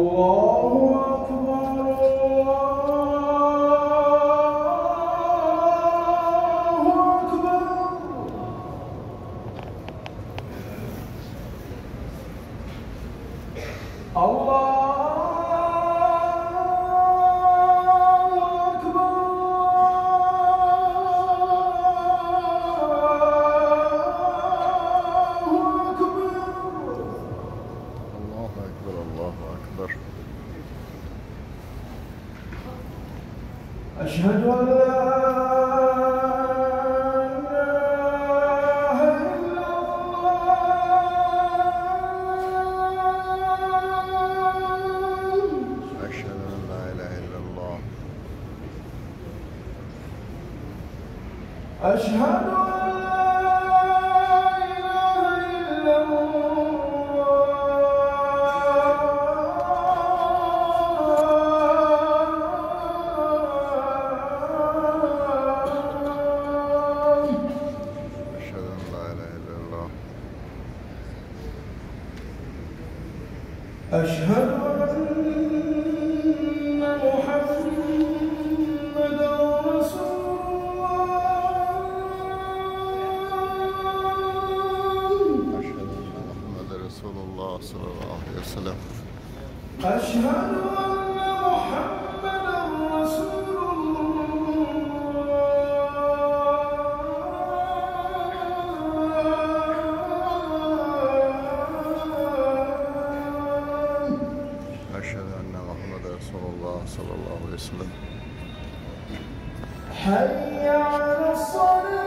أشهد أن لا إله إلا الله. أشهد أن لا إله إلا الله. أشهد أن أشهد أن محمدًا رسول الله. أشهد أن محمدًا رسول الله صلى الله عليه وسلم. أشهد أن محمدًا رسول أشهد أن محمدًا رسول الله صلى الله عليه وسلم. حي على الصلاة.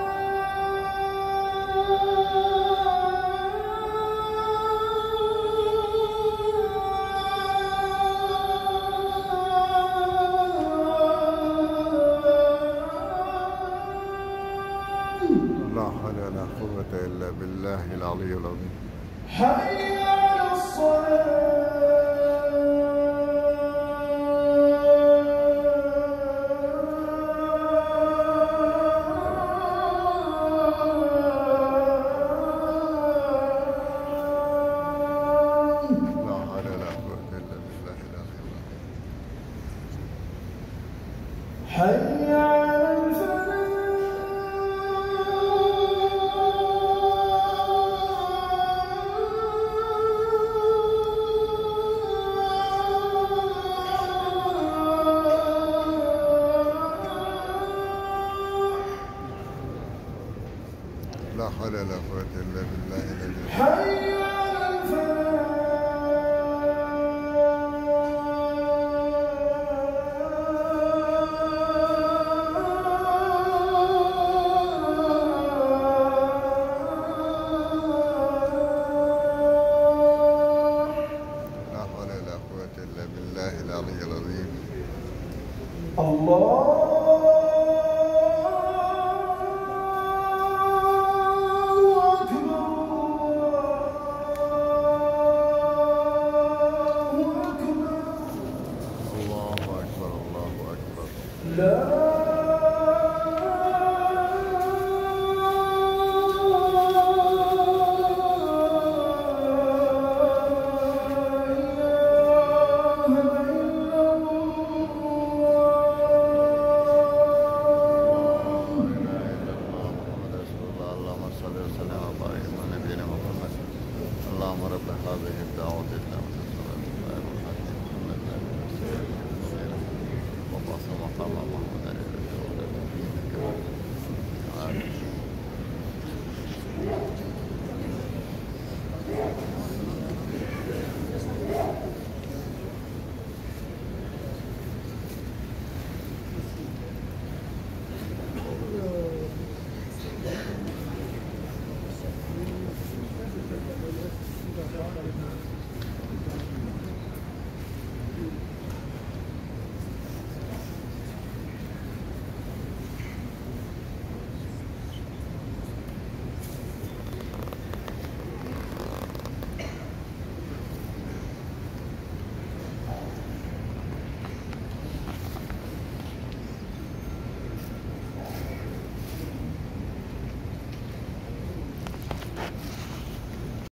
لا حول ولا قوة إلا بالله العلي العظيم. حي على الصلاة. لا حول ولا قوة إلا بالله العلي العظيم. حي على الفلاح. لا حول ولا قوة إلا بالله العلي العظيم. حي على الفلاح. لا حول ولا قوة إلا بالله العلي العظيم. الله اللهم رب هذه الدعوة التامة والصلاة القائمة وبعث مقام محمد